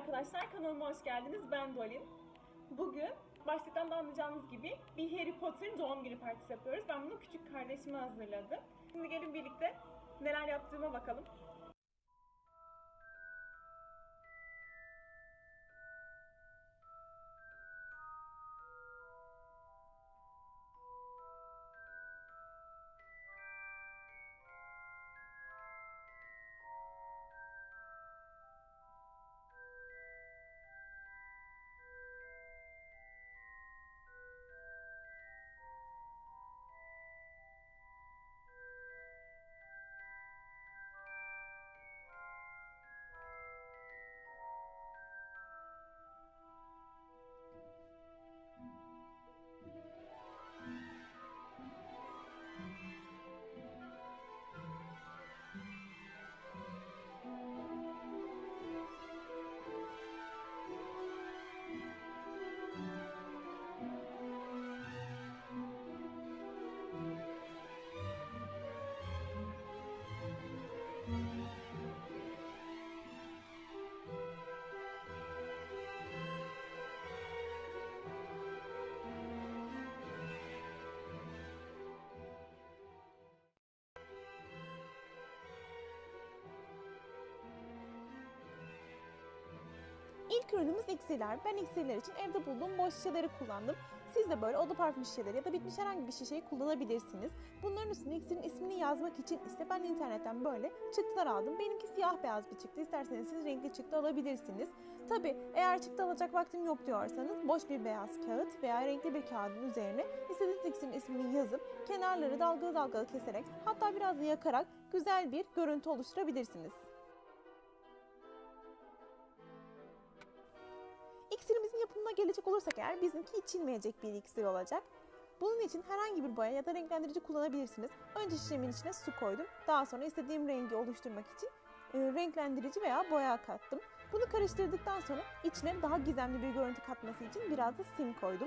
arkadaşlar, kanalıma hoş geldiniz. Ben Dolin. Bugün başlıktan da anlayacağınız gibi bir Harry Potter'ın doğum günü partisi yapıyoruz. Ben bunu küçük kardeşime hazırladım. Şimdi gelin birlikte neler yaptığıma bakalım. İlk ürünümüz iksirler. Ben iksirler için evde bulduğum boş şişeleri kullandım. Siz de böyle oda parfüm şişeleri ya da bitmiş herhangi bir şişeyi kullanabilirsiniz. Bunların üstüne iksirin ismini yazmak için ise ben internetten böyle çıktılar aldım. Benimki siyah beyaz bir çıktı. İsterseniz siz renkli çıktı alabilirsiniz. Tabi eğer çıktı alacak vaktim yok diyorsanız boş bir beyaz kağıt veya renkli bir kağıdın üzerine istediğiniz iksirin ismini yazıp kenarları dalgalı dalgalı keserek hatta biraz da yakarak güzel bir görüntü oluşturabilirsiniz. İksirimizin yapımına gelecek olursak eğer bizimki içilmeyecek bir iksir olacak. Bunun için herhangi bir boya ya da renklendirici kullanabilirsiniz. Önce şişemin içine su koydum. Daha sonra istediğim rengi oluşturmak için renklendirici veya boya kattım. Bunu karıştırdıktan sonra içine daha gizemli bir görüntü katması için biraz da sim koydum.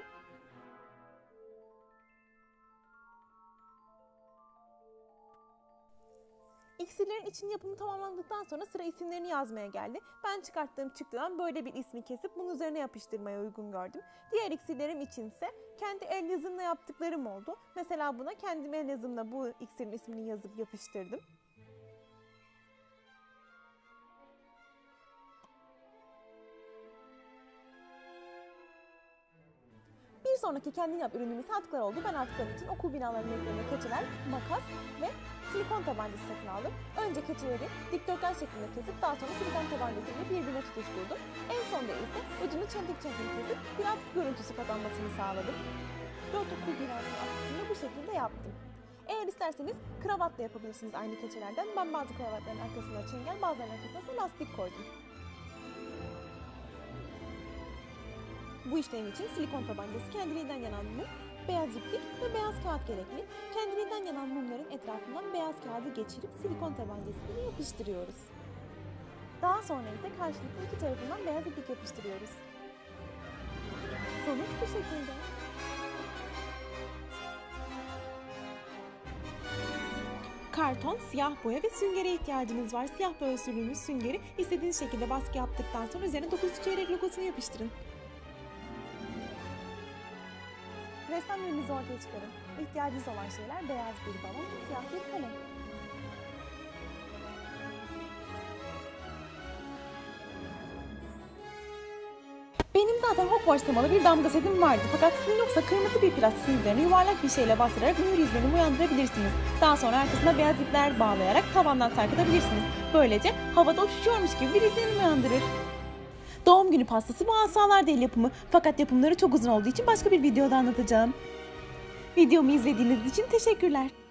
İksirlerin için yapımı tamamlandıktan sonra sıra isimlerini yazmaya geldi. Ben çıkarttığım çıktıdan böyle bir ismi kesip bunun üzerine yapıştırmaya uygun gördüm. Diğer iksirlerim içinse kendi el yazımla yaptıklarım oldu. Mesela buna kendim el yazımla bu iksirin ismini yazıp yapıştırdım. Bir sonraki kendi yap ürünümüz atkılar oldu. Ben atkılar için okul binalarının eklerine keçeler, makas ve silikon tabancası satın aldım. Önce keçeleri dikdörtgen şeklinde kesip daha sonra silikon tabancasıyla birbirine tutuşturdum. En sonunda ise ucunu çentik çentik kesip bir atkı görüntüsü kazanmasını sağladım. 4 okul binasının atkısını bu şekilde yaptım. Eğer isterseniz kravatla yapabilirsiniz aynı keçelerden. Ben bazı kravatların arkasına çengel, bazılarının arkasına lastik koydum. Bu işlem için silikon tabancası, kendiliğinden yanan mum, beyaz iplik ve beyaz kağıt gerekli. Kendiliğinden yanan mumların etrafından beyaz kağıdı geçirip silikon tabancasını yapıştırıyoruz. Daha sonra ise karşılıklı iki tarafından beyaz iplik yapıştırıyoruz. Sonuç bu şekilde. Karton, siyah boya ve süngere ihtiyacınız var. Siyah boya sürülmüş süngeri istediğiniz şekilde baskı yaptıktan sonra üzerine 9 çeyrek logosunu yapıştırın. Ressamlarınızı ortaya çıkarın. İhtiyacınız olan şeyler beyaz bir balon, siyah bir kalem. Benim zaten Hogwarts temalı bir damga setim vardı. Fakat sizin yoksa kırmızı bir plastik üzerine yuvarlak bir şeyle bastırarak mühür izlenimi uyandırabilirsiniz. Daha sonra arkasına beyaz ipler bağlayarak tavandan sarkıtabilirsiniz. Böylece havada uçuşuyormuş gibi bir izlenim uyandırır. Doğum günü pastası bu asalar değil yapımı. Fakat yapımları çok uzun olduğu için başka bir videoda anlatacağım. Videomu izlediğiniz için teşekkürler.